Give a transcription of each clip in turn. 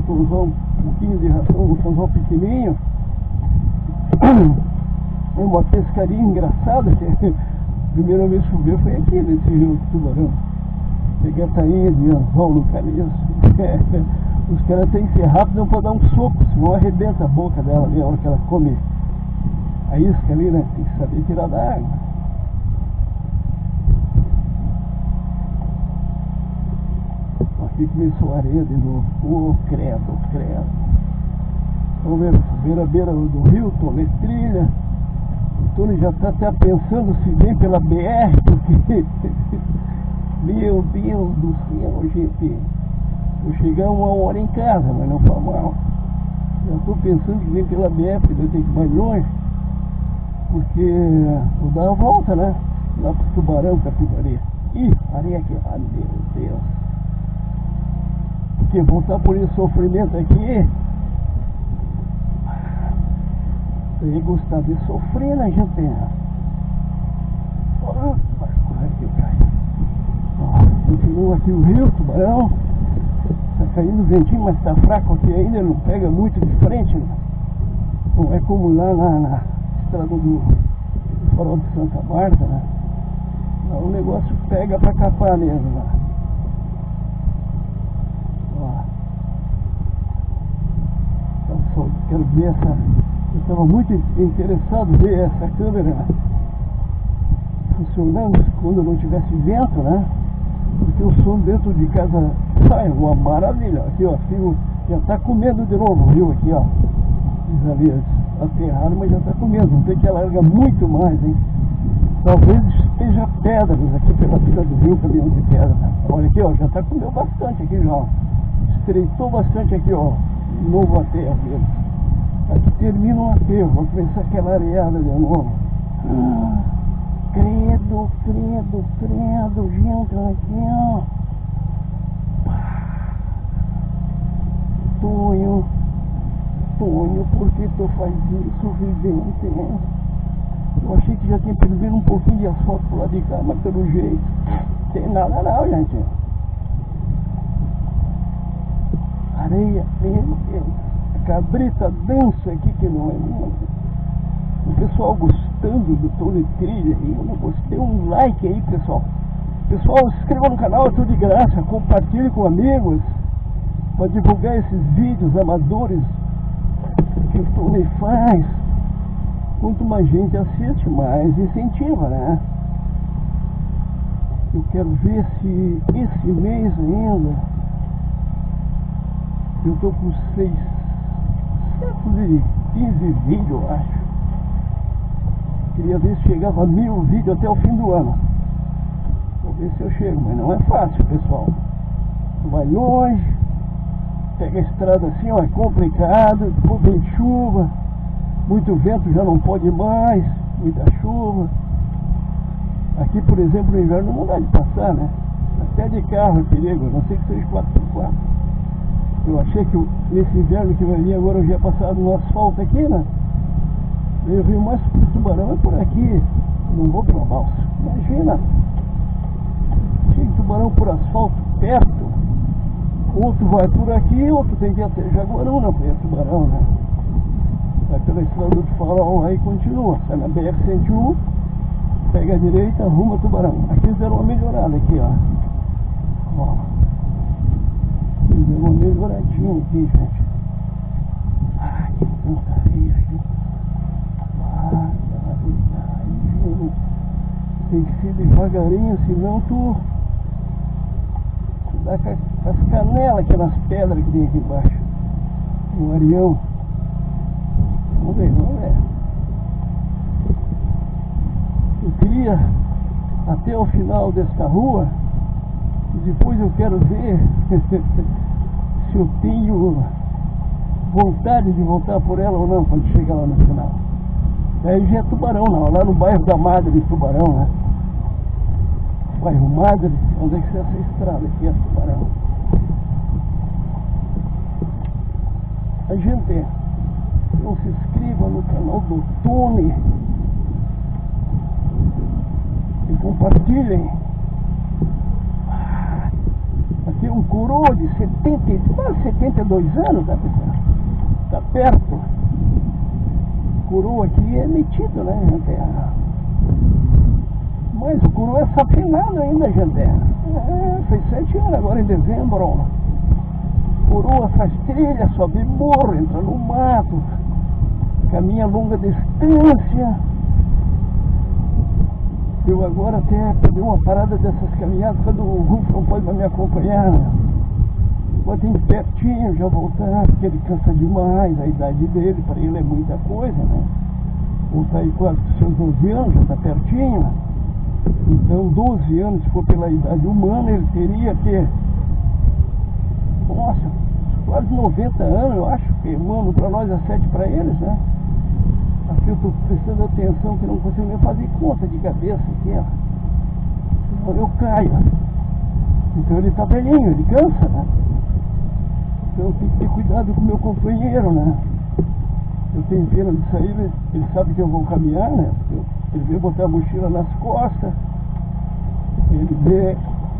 raçãozão, um pouquinho de ração, um raçãozão pequenininho. É uma pescaria engraçada, que a primeira vez que eu vi foi aqui nesse rio de Tubarão. Peguei a tainha de anzol no caniço. Os caras têm que ser rápidos, não pode dar um soco, senão arrebenta a boca dela ali, a hora que ela come a isca ali, né? Tem que saber tirar da água. Aqui começou a areia de novo. Oh, credo, credo. Vamos ver a beira do rio, Tony, trilha. O Tony já está até pensando se vem pela BR, porque meu Deus do céu, gente. Vou chegar 1 hora em casa, mas não foi mal. Já estou pensando que vem pela BR, porque eu tenho que ir mais longe. Porque vou dar uma volta, né? Lá pro Tubarão, Capivari. Ih, areia aqui, ah, meu Deus. Porque voltar por esse sofrimento aqui. Eu ia gostar de sofrer, né, gente? Aqui o cara. Continua aqui o rio, Tubarão. Tá caindo ventinho, mas tá fraco aqui ainda, não pega muito de frente, né? Não é como lá na estrada do Farol de Santa Marta, né? Lá o negócio pega pra capar mesmo, né? Ó. Então, só quero ver essa. Eu estava muito interessado em ver essa câmera funcionando quando não tivesse vento, né? Porque o som dentro de casa sai uma maravilha. Aqui, ó, filho, já está comendo de novo, viu? Aqui, ó. Diz ali, aterrado, mas já está comendo. Não tem que alargar muito mais, hein? Talvez esteja pedras aqui pela fila do rio, caminhão de pedra. Olha aqui, ó, já está comendo bastante aqui já, ó. Estreitou bastante aqui, ó. Novo aterro dele. Aqui termina o aterro, vou começar aquela areada de novo. Credo, credo, credo, gente, aqui, ó. Tonho, por que tu faz isso, vivente? Eu achei que já tinha perdido um pouquinho de asfalto pro lado de cá, mas pelo jeito, tem nada não, gente. Areia, meu Deus. Cabrita dança aqui que não é nenhuma. O pessoal gostando do Tony Trilha aí, eu não gostei, um like aí, pessoal. Pessoal, se inscreva no canal, é tudo de graça, compartilhe com amigos para divulgar esses vídeos amadores que o Tony faz. Quanto mais gente assiste, mais incentiva, né? Eu quero ver se esse mês ainda eu tô com 615 vídeos, eu acho. Queria ver se chegava a 1000 vídeos até o fim do ano. Vou ver se eu chego, mas não é fácil, pessoal. Vai longe, pega a estrada assim, ó, é complicado, depois vem chuva, muito vento já não pode mais, muita chuva. Aqui, por exemplo, no inverno não dá de passar, né? Até de carro é perigo, a não sei que seja 4x4. Eu achei que nesse inverno que vai vir agora eu já ia passar no asfalto aqui, né? Eu vi mais pro Tubarão é por aqui. Não vou pela balsa. Imagina. Chega Tubarão por asfalto perto. Outro vai por aqui, outro tem que ir até Jaguaruna para ir a Tubarão, né? Vai pela estrada do Farol aí e continua. Sai na BR-101, pega a direita, arruma Tubarão. Aqui eles deram uma melhorada aqui, ó. Ó. Eles deram uma melhoradinha aqui, gente. Ai, que tanta areia, gente. Tem que ser devagarinho, senão tu dá com as canelas, aquelas pedras que tem aqui embaixo. Um areião. Vamos ver, vamos ver. Eu queria até o final desta rua e depois eu quero ver se eu tenho vontade de voltar por ela ou não quando chegar lá no final. Aí já é Tubarão, não, lá no bairro da Madre de Tubarão, né? Bairro Madre, onde é que é essa estrada aqui, é Tubarão. A gente, não se inscreva no canal do Tony e compartilhem. Aqui é um coroa de 70, quase 72 anos, tá, pessoal? Tá perto. O coroa aqui é metido, né, gente? Mas o coroa é safinado ainda, gente. Fez 7 anos agora em dezembro. Coroa faz trilha, sobe morro, entra no mato, caminha longa distância. Eu agora até peguei uma parada dessas caminhadas quando o Rufo não pode me acompanhar, né? Pode ir pertinho, já voltar, porque ele cansa demais, a idade dele, para ele é muita coisa, né? Voltar aí quase com seus 12 anos, já está pertinho. Então 12 anos, se for pela idade humana, ele teria que, nossa, quase 90 anos, eu acho, que humano para nós é 7 para eles, né? Aqui eu estou prestando atenção que não consigo nem fazer conta de cabeça aqui, ó. Senão eu caio. Então ele está velhinho, ele cansa, né? Então eu tenho que ter cuidado com o meu companheiro, né? Eu tenho pena de sair, ele sabe que eu vou caminhar, né? Ele vê botar a mochila nas costas, ele vê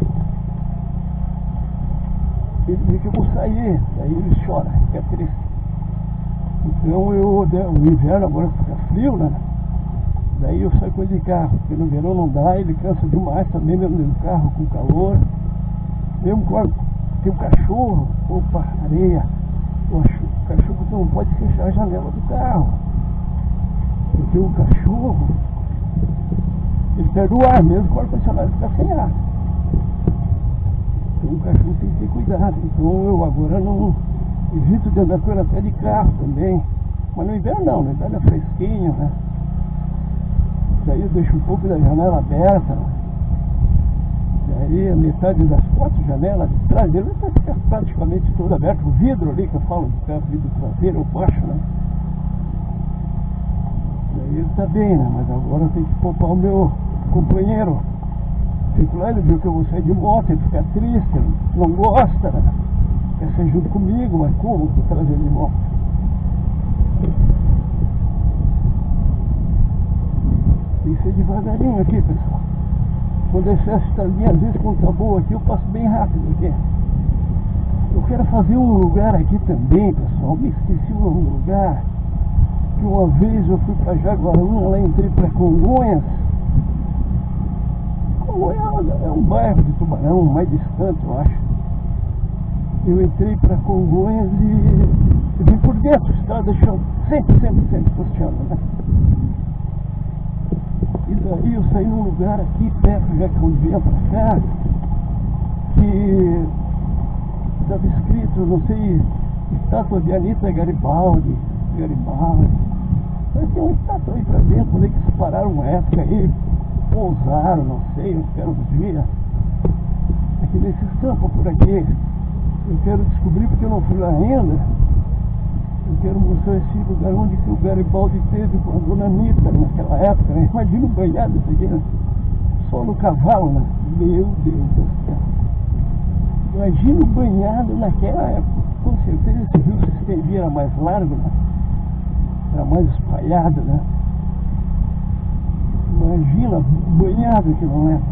que eu vou sair, aí ele chora, fica triste. Então o inverno agora fica frio, né? Daí eu saio com ele de carro, porque no verão não dá, ele cansa demais também, mesmo dentro do carro, com calor. Mesmo quando tem um cachorro, opa, areia, o cachorro não pode fechar a janela do carro. Porque o cachorro, ele perde o ar mesmo com o ar-condicionado ficar sem ar. Então o cachorro tem que ter cuidado. Então eu agora não evito de andar com ele até de carro também. Mas no inverno não, no inverno é fresquinho, né? Daí eu deixo um pouco da janela aberta. Daí a metade das 4 janelas de trás dele vai ficar praticamente todo aberto. O vidro ali que eu falo, o vidro traseiro ou baixo, né? Daí ele tá bem, né? Mas agora eu tenho que poupar o meu companheiro. Fico lá, ele viu que eu vou sair de moto, ele fica triste, ele não gosta, né? Quer ser junto comigo, mas como vou trazer ele de moto? Tem que ser devagarinho aqui, pessoal. Quando essa estradinha, às vezes, quando tá boa aqui, eu passo bem rápido aqui. Eu quero fazer um lugar aqui também, pessoal. Me esqueci o nome do lugar. Que uma vez eu fui para Jaguaruna, lá entrei para Congonhas. Congonhas é um bairro de Tubarão, mais distante, eu acho. Eu entrei para Congonhas e vim por dentro, estrada chão, sempre costeando, né? E daí eu saí num lugar aqui perto, já que eu vinha para cá, que estava escrito, não sei, estátua de Anita Garibaldi. Mas tem uma estátua aí para dentro, né, que se pararam uma época aí, pousaram, não sei, eu quero uns dias. Aqui nesses campos por aqui. Eu quero descobrir, porque eu não fui lá ainda. Eu quero mostrar esse lugar onde que o Garibaldi teve com a dona Anitta naquela época, né? Imagina o banhado isso aqui, né? Só no cavalo, né? Meu Deus do céu. Imagina o banhado naquela época. Com certeza esse rio se estendia, era mais largo, né? Era mais espalhado, né? Imagina o banhado que não é.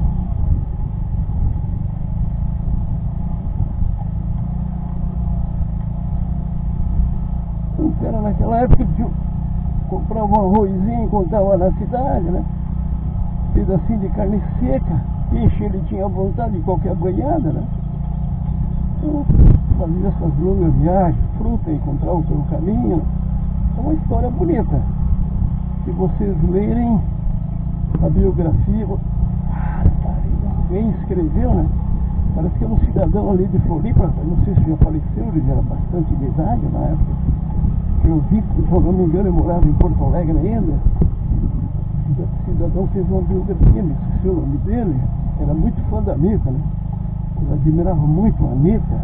O cara naquela época comprava um arrozinho quando estava na cidade, né? Pedacinho de carne seca, peixe ele tinha vontade de qualquer banhada, né? Então fazia essas longas viagens, fruta, encontrava pelo caminho. É uma história bonita. Se vocês lerem a biografia, alguém escreveu, né? Parece que era um cidadão ali de Floripa, não sei se já faleceu, ele já era bastante de idade na época. Eu vi, se eu não me engano, eu morava em Porto Alegre ainda. O cidadão fez uma biografia, me esqueci o nome dele. Era muito fã da Anitta, né? Eu admirava muito a Anitta.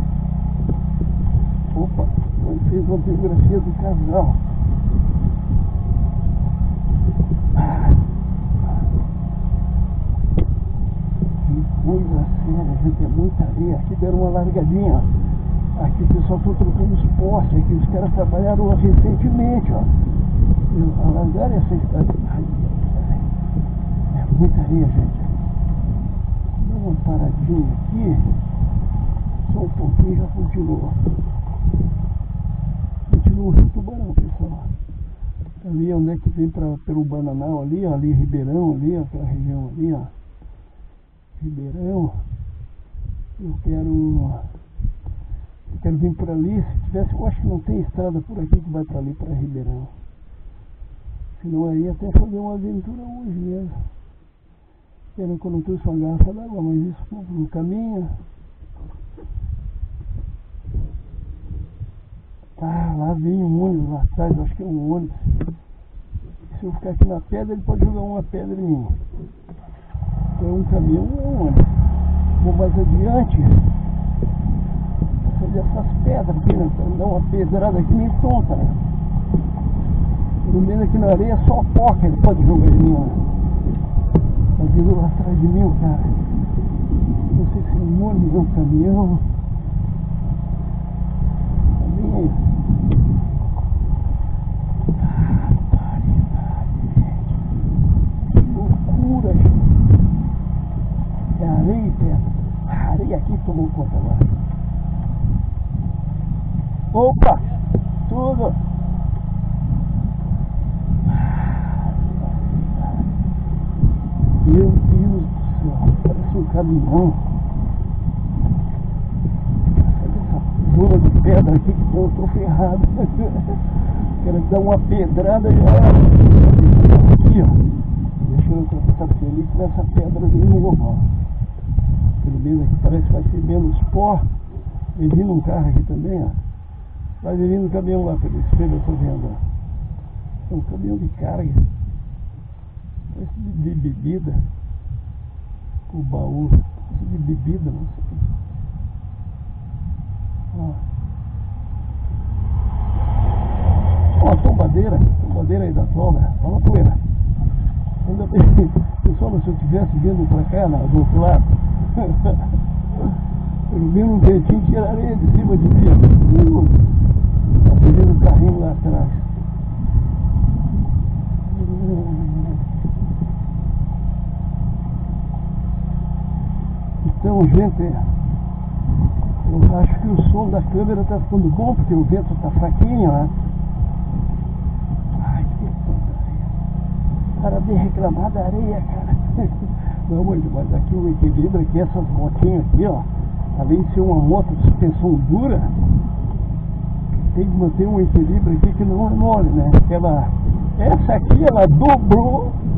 Opa, ele fez uma biografia do casal. Que coisa séria, gente, é muita areia. Aqui deram uma largadinha, ó. Aqui o pessoal está trocando os postes, aqui os caras trabalharam recentemente, ó. Alargaram essa estrada. É muita areia, gente. Dá uma paradinha aqui. Só um pouquinho já continuou. Continua o Rio Tubarão, pessoal. Ali onde é que vem pelo Bananal ali, ó, ali Ribeirão, ali, ó, aquela região ali, ó. Ribeirão. Eu quero vir por ali. Se tivesse, eu acho que não tem estrada por aqui que vai para ali, para Ribeirão. Senão aí até fazer uma aventura hoje mesmo. Pena que eu não trouxe uma garrafa d'água, mas isso no caminho. Ah, lá vem um ônibus lá atrás, acho que é um ônibus. Se eu ficar aqui na pedra, ele pode jogar uma pedra em mim. É um caminhão ou é um ônibus. Vou mais adiante. Fazer essas pedras aqui, né? Pra dar uma pedrada aqui nem tonta, né? Pelo menos aqui na areia só pó que ele pode jogar em mim, né? Tá vindo lá atrás de mim, o cara. Não sei se é um ônibus ou um caminhão. Tá bem aí. Que loucura, gente. É areia e pedra. A areia aqui tomou conta agora. Opa! Tudo! Meu Deus do céu, parece um caminhão. Olha essa zona de pedra aqui que eu tô ferrado. Quero dar uma pedrada e olha. Aqui, ó. Deixa eu trocar porque ali com essa pedra de novo, ó. Pelo menos aqui parece que vai ser menos pó. Vem vindo um carro aqui também, ó. Vai vindo um caminhão lá pelo espelho, eu tô vendo, ó. É um caminhão de carga. Parece de bebida. O baú. De bebida, não sei. Ó, a tombadeira aí da sombra. Olha a poeira. Ainda bem, pessoal, se eu estivesse vindo pra cá, do outro lado, pelo menos um dentinho tiraria de cima de mim. Tá pegando o carrinho lá atrás. Então, gente, eu acho que o som da câmera está ficando bom, porque o vento está fraquinho, né? Ai, que tontaria. Para de reclamar da areia, cara. Não, mas aqui o equilíbrio aqui, essas motinhas aqui, ó, além de ser uma moto de suspensão dura, tem que manter um equilíbrio aqui que não é mole, né? Essa aqui, ela dobrou